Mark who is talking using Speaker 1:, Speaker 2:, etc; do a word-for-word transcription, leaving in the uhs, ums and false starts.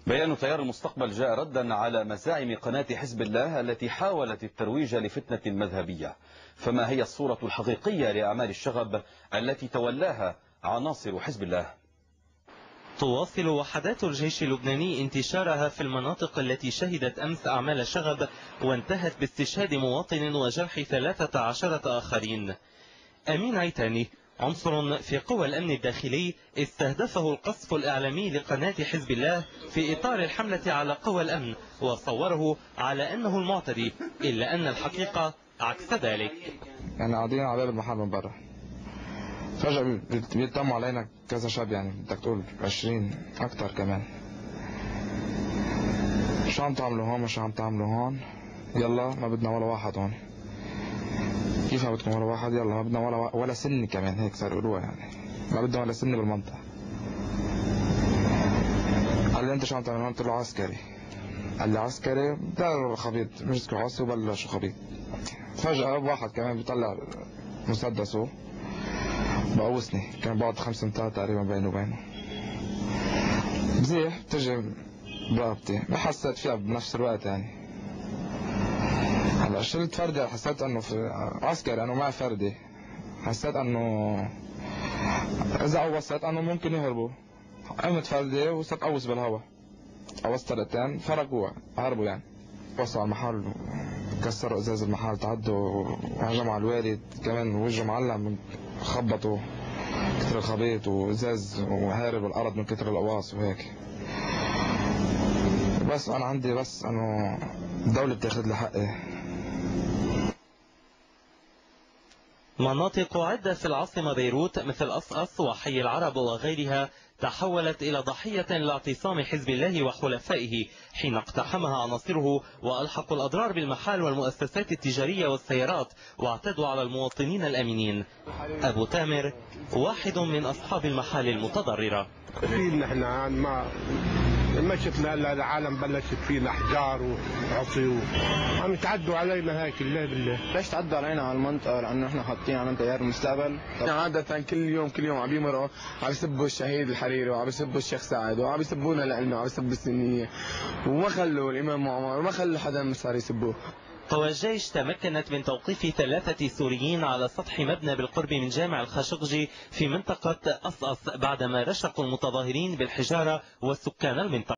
Speaker 1: بيان تيار المستقبل جاء ردا على مزاعم قناة حزب الله التي حاولت الترويج لفتنة مذهبية. فما هي الصورة الحقيقية لأعمال الشغب التي تولاها عناصر حزب الله؟
Speaker 2: تواصل وحدات الجيش اللبناني انتشارها في المناطق التي شهدت أمس أعمال شغب، وانتهت باستشهاد مواطن وجرح ثلاثة عشرة آخرين. أمين عيتاني عنصر في قوى الأمن الداخلي استهدفه القصف الإعلامي لقناة حزب الله في إطار الحملة على قوى الأمن، وصوره على أنه المعتدي، إلا أن الحقيقة عكس ذلك.
Speaker 3: يعني قاعدين على باب المحل من برا، فجأة بيتم علينا كذا شاب، يعني بدك تقول عشرين أكتر كمان. شو عم تعملوا هون؟ مش عم تعملوا هون؟ يلا ما بدنا ولا واحد هون. كيف ما بدكم ولا واحد؟ يلا ما بدنا ولا ولا سني كمان، هيك صار يقولوها، يعني ما بدنا ولا سني بالمنطقة. قال لي أنت شو عم تعمل هون؟ قلت له عسكري. قال لي عسكري؟ بضل خبيط، مسكوا عصي وبلشوا خبيط. فجأة واحد كمان بيطلع مسدسه بقوسني، كان بعد خمس امتار تقريبا بينه وبينه. بزيح بتجي برقبتي، ما حسيت فيها بنفس الوقت يعني. هلا شلت فردي، حسيت انه في عسكري، انه معي فردي، حسيت انه اذا قوصت انه ممكن يهربوا. قمت فردي وصرت قوس بالهواء، قوصت طلقتين فرقوا هربوا يعني. وصلوا على المحل كسروا ازاز المحل، تعدوا وهجموا على الوالد كمان، وجهه معلم، خبطوا كتر الخبيط وازاز وهارب الارض من كتر القواص وهيك. بس انا عندي بس انه الدولة بتاخذ لي حقي.
Speaker 2: مناطق عدة في العاصمة بيروت مثل قصقص وحي العرب وغيرها تحولت إلى ضحية لاعتصام حزب الله وحلفائه حين اقتحمها عناصره، وألحقوا الأضرار بالمحال والمؤسسات التجارية والسيارات، واعتدوا على المواطنين الأمينين. أبو تامر واحد من أصحاب المحال المتضررة.
Speaker 4: في نحن ما مشت العالم بلشت فينا احجار وعصي، عم يتعدوا علينا هيك. الله بالله
Speaker 5: ليش تعدوا علينا على المنطقه؟ لانه احنا حاطين على تيار المستقبل.
Speaker 3: عاده كل يوم كل يوم عم بيمرقوا، عم يسبوا الشهيد الحريري، وعم يسبوا الشيخ سعد، وعم يسبونا لعلمي، وعم يسبوا السنيه، وما خلوا الامام معمر، وما خلوا حدا صار يسبوه.
Speaker 2: قوى الجيش تمكنت من توقيف ثلاثة سوريين على سطح مبنى بالقرب من جامع الخاشقجي في منطقة قصقص بعدما رشقوا المتظاهرين بالحجارة والسكان المنطقة.